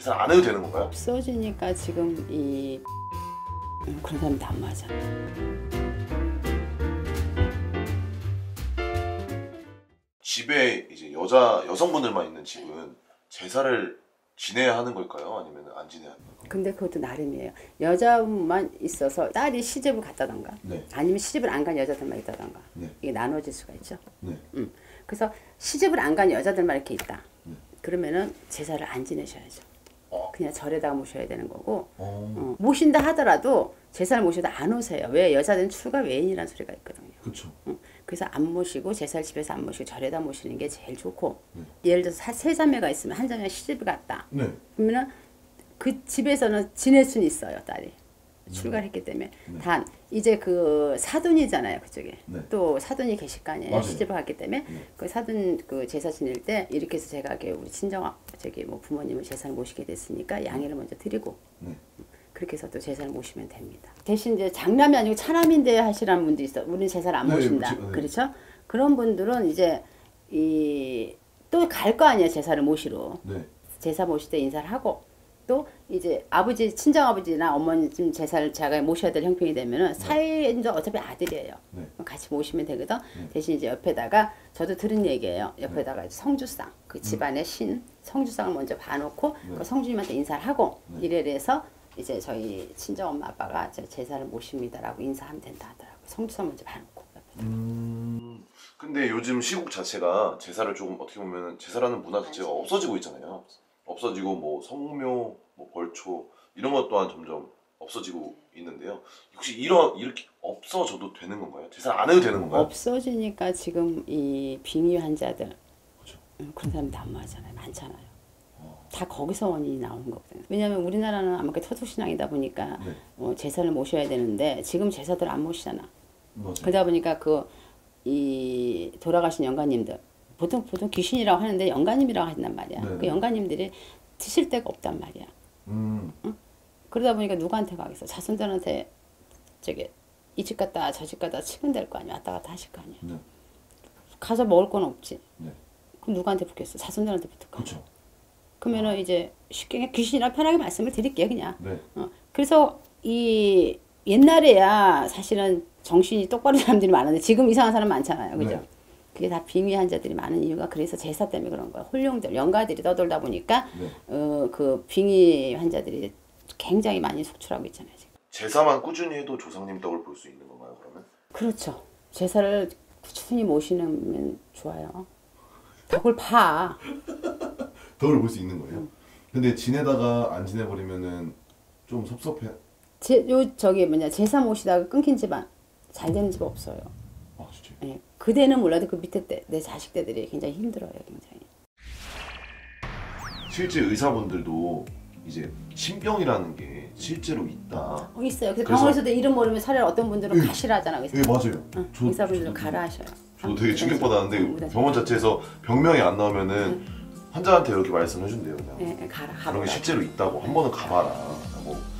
제사를 안 해도 되는 건가요? 없어지니까 지금 이 그런 사람도 안 맞아. 집에 이제 여성분들만 있는 집은 제사를 지내야 하는 걸까요? 아니면 안 지내야 하는 걸까요? 근데 그것도 나름이에요. 여자만 있어서 딸이 시집을 갔다던가 네. 아니면 시집을 안 간 여자들만 있다던가 네. 이게 나눠질 수가 있죠. 네. 그래서 시집을 안 간 여자들만 이렇게 있다. 그러면은 제사를 안 지내셔야죠. 그냥 절에다가 모셔야 되는 거고 모신다 하더라도 제사를 모셔도 안 오세요. 왜? 여자들은 출가 외인이라는 소리가 있거든요. 그렇죠. 그래서 안 모시고 제사를 집에서 안 모시고 절에다 모시는 게 제일 좋고 예를 들어서 세 자매가 있으면 한 자매가 시집을 갔다. 네. 그러면은 그 집에서는 지낼 수는 있어요. 딸이 출가를 했기 때문에. 단 이제 그 사돈이잖아요. 그쪽에 네. 또 사돈이 계실 거 아니에요. 맞아요. 시집을 갔기 때문에 그 사돈 그 제사 지낼 때 이렇게 해서 제가 우리 친정 저기 뭐 부모님을 제사를 모시게 됐으니까 양해를 먼저 드리고 그렇게 해서 또 제사를 모시면 됩니다. 대신 이제 장남이 아니고 차남인데 하시라는 분도 있어. 우리는 제사를 안 모신다. 그렇죠? 그런 분들은 이제 또 갈 거 아니에요. 제사를 모시러. 제사 모실 때 인사를 하고 또 이제 아버지 친정아버지나 어머님 제사를 제가 모셔야 될 형편이 되면은 사이인도 어차피 아들이에요. 같이 모시면 되거든. 대신 이제 옆에다가 저도 들은 얘기예요. 옆에다가 성주상 그 집안의 신 성주상을 먼저 봐놓고 그 성주님한테 인사를 하고 이래서 이제 저희 친정 엄마 아빠가 제사를 모십니다라고 인사하면 된다 하더라고요. 성주상 먼저 봐놓고. 근데 요즘 시국 자체가 제사를 조금 어떻게 보면 제사라는 문화 자체가 없어지고 있잖아요. 없어지고 뭐 성묘, 뭐 벌초 이런 것 또한 점점 없어지고 있는데요. 혹시 이렇게 없어져도 되는 건가요? 제사를 안 해도 되는 건가요? 없어지니까 지금 이 빙의 환자들 그런 사람도 안 맞잖아요. 많잖아요. 다 거기서 원인이 나오는 거거든요. 왜냐하면 우리나라는 아무래도 토속신앙이다 보니까 제사를 모셔야 되는데 지금 제사들 안 모시잖아. 그러다 보니까 이 돌아가신 영가님들 보통 귀신이라고 하는데 영가님이라고 한단 말이야. 그 영가님들이 드실 데가 없단 말이야. 응? 그러다 보니까 누구한테 가겠어? 자손들한테 이 집 갔다 저 집 갔다 치근댈 거 아니야. 왔다 갔다 하실 거 아니야. 가서 먹을 건 없지. 그럼 누구한테 붙겠어? 자손들한테 붙을 거 아니야. 그러면은 이제 쉽게 귀신이라 편하게 말씀을 드릴게요. 그냥. 그래서 이 옛날에야 사실은 정신이 똑바른 사람들이 많은데 지금 이상한 사람 많잖아요. 그죠? 그게 다 빙의 환자들이 많은 이유가 그래서 제사 때문에 그런 거야. 홀령들, 영가들이 떠돌다 보니까 그 빙의 환자들이 굉장히 많이 속출하고 있잖아요. 지금. 제사만 꾸준히 해도 조상님 덕을 볼 수 있는 건가요, 그러면? 그렇죠. 제사를 꾸준히 모시면 좋아요. 덕을 봐. 덕을 볼 수 있는 거예요? 근데 지내다가 안 지내버리면은 좀 섭섭해. 제사 모시다가 끊긴 집안 잘 되는 집 없어요. 아 진짜? 네. 그대는 몰라도 그 밑에 내 자식 때들이 굉장히 힘들어요. 굉장히. 실제 의사분들도 이제 신병이라는 게 실제로 있다. 있어요. 그래서 병원에서도 이름 모르면 차라리 어떤 분들은 가시라 하잖아. 네 맞아요. 의사분들은 가라 하셔요. 저도 되게 충격받았는데 병원 자체에서 병명이 안 나오면은 환자한테 이렇게 말씀해 준대요. 그냥. 가라. 그런 게 실제로 있다고 한 번은 가봐라. 뭐